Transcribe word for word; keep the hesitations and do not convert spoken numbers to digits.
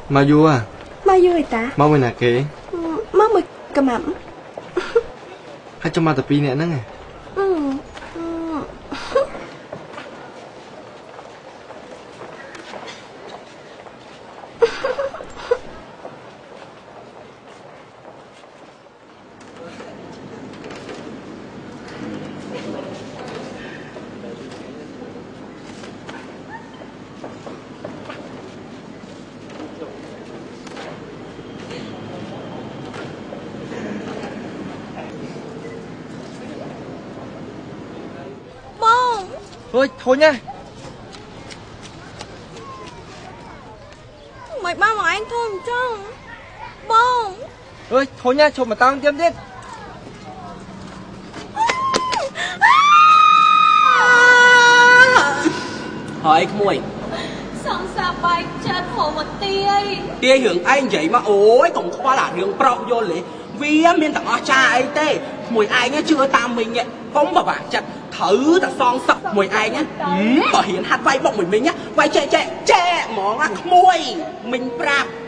មកយូរមកយូរឯតាមកមួយណាគេមកមួយកំាំហើយចាំមកតែពីរនាក់ហ្នឹងឯងเฮ้ยធុញហ៎មិនបានមកឯងធុញអញ្ចឹងបងเฮ้ยធុញហ៎ជុំមកតោងទៀតទៀតហើយក្មួយសង្សារបែកចិត្តហៅមកទាយទាយរឿងឯងនិយាយមកអូយកុំខ្វល់អារឿងប្រោកយល់ទេវាមានទាំងអស់ចាអីទេក្មួយឯងជឿតាមមីងកុំបបាក់ចិត្តត្រូវតែសងសឹកមួយឯងបើហ៊ានហាត់វាយបុកមួយមីងវាយចែកចែកចែកហ្មងណាក្មួយមីងប្រាប់